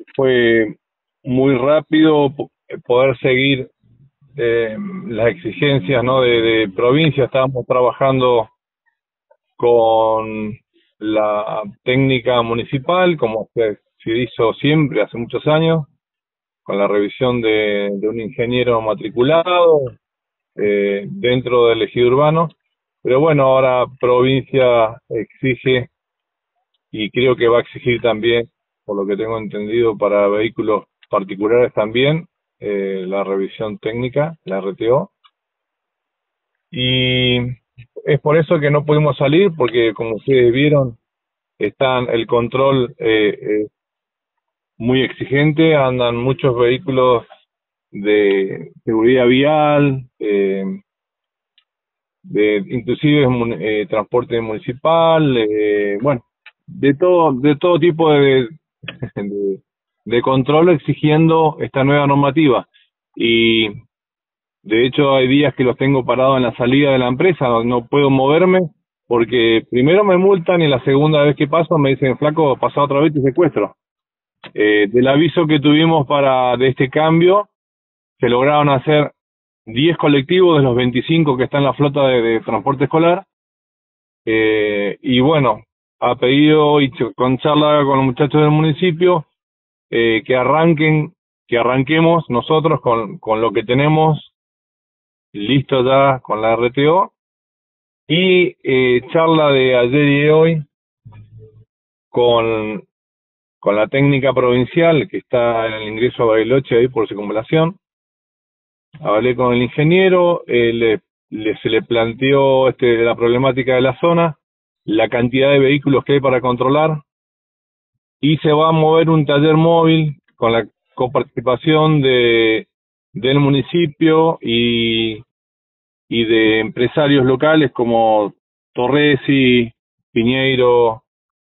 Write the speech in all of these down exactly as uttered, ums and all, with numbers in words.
fue muy rápido po- poder seguir eh, las exigencias, ¿no? de, de provincia. Estábamos trabajando con la técnica municipal, como se, se hizo siempre hace muchos años, con la revisión de, de un ingeniero matriculado eh, dentro del ejido urbano. Pero bueno, ahora provincia exige, y creo que va a exigir también, por lo que tengo entendido, para vehículos particulares también, eh, la revisión técnica, la R T O. Y es por eso que no pudimos salir, porque como ustedes vieron, están el control eh, eh, muy exigente, andan muchos vehículos de seguridad vial, eh, de inclusive eh, transporte municipal, eh, bueno, de todo de todo tipo de, de, de control exigiendo esta nueva normativa. Y de hecho hay días que los tengo parados en la salida de la empresa, no, no puedo moverme porque primero me multan y la segunda vez que paso me dicen: flaco, pasa otra vez y secuestro. Eh, del aviso que tuvimos para de este cambio, se lograron hacer diez colectivos de los veinticinco que están en la flota de, de transporte escolar. Eh, y bueno, ha pedido, y con charla con los muchachos del municipio, eh, que arranquen, que arranquemos nosotros con, con lo que tenemos listo ya con la R T O. Y eh, charla de ayer y de hoy con, con la técnica provincial que está en el ingreso a Bariloche ahí por circunvalación. Hablé con el ingeniero, eh, le, le, se le planteó este, la problemática de la zona, la cantidad de vehículos que hay para controlar, y se va a mover un taller móvil con la coparticipación de del municipio y, y de empresarios locales como Torresi, Piñeiro,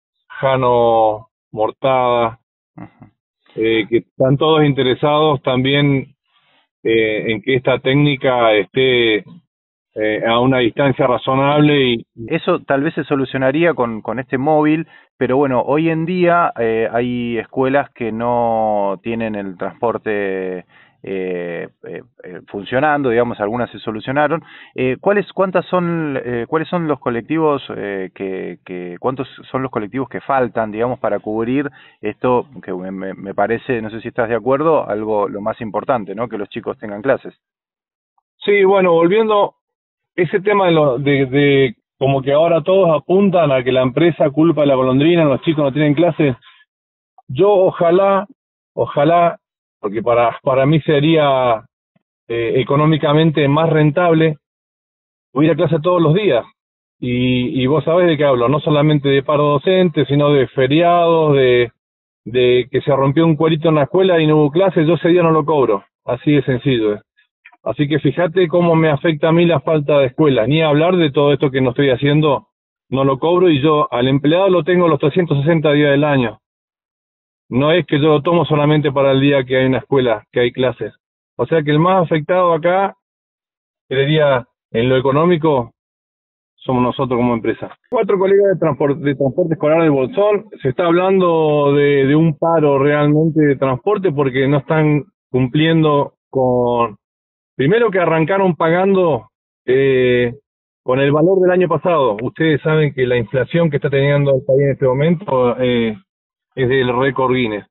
Jano Mortada, eh, que están todos interesados también eh, en que esta técnica esté eh, a una distancia razonable. Y eso tal vez se solucionaría con, con este móvil, pero bueno, hoy en día eh, hay escuelas que no tienen el transporte eh, eh, eh, funcionando, digamos, algunas se solucionaron. Eh, ¿cuáles, cuántas son, eh, cuáles son los colectivos eh, que, que, cuántos son los colectivos que faltan, digamos, para cubrir esto que me, me parece, no sé si estás de acuerdo, algo lo más importante, ¿no? Que los chicos tengan clases. sí, bueno, volviendo ese tema de, lo, de, de como que ahora todos apuntan a que la empresa culpa de la golondrina, los chicos no tienen clases. Yo ojalá, ojalá, porque para, para mí sería eh, económicamente más rentable ir a clase todos los días. Y, y vos sabés de qué hablo, no solamente de paro docente, sino de feriados, de, de que se rompió un cuerito en la escuela y no hubo clases, yo ese día no lo cobro. Así de sencillo es. Así que fíjate cómo me afecta a mí la falta de escuela. Ni hablar de todo esto que no estoy haciendo, no lo cobro, y yo al empleado lo tengo los trescientos sesenta días del año. No es que yo lo tomo solamente para el día que hay una escuela, que hay clases. O sea que el más afectado acá, creería, en lo económico, somos nosotros como empresa. Cuatro colegas de transporte, de transporte escolar del Bolsón, se está hablando de, de un paro realmente de transporte porque no están cumpliendo con... Primero que arrancaron pagando eh, con el valor del año pasado. Ustedes saben que la inflación que está teniendo el país en este momento eh, es del récord Guinness.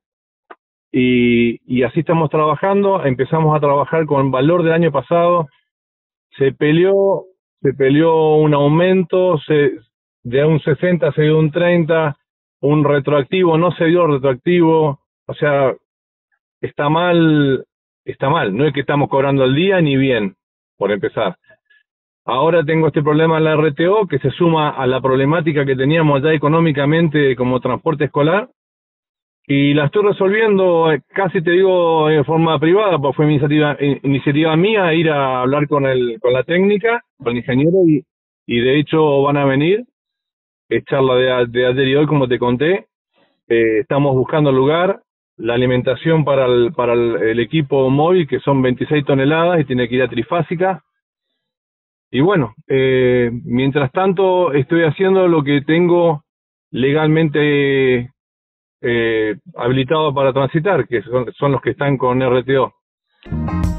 Y, y así estamos trabajando. Empezamos a trabajar con el valor del año pasado. Se peleó, se peleó un aumento, se, de un sesenta se dio un treinta, un retroactivo, no se dio retroactivo. O sea, está mal, está mal. No es que estamos cobrando al día ni bien, por empezar. Ahora tengo este problema en la R T O que se suma a la problemática que teníamos ya económicamente como transporte escolar, y la estoy resolviendo, casi te digo, en forma privada, porque fue mi iniciativa, iniciativa mía ir a hablar con el con la técnica, con el ingeniero, y, y de hecho van a venir. Es charla de, de ayer y hoy, como te conté. Eh, estamos buscando lugar, la alimentación para el, para el, el equipo móvil, que son veintiséis toneladas y tiene que ir a trifásica. Y bueno, eh, mientras tanto estoy haciendo lo que tengo legalmente eh, habilitados para transitar, que son, son los que están con R T O.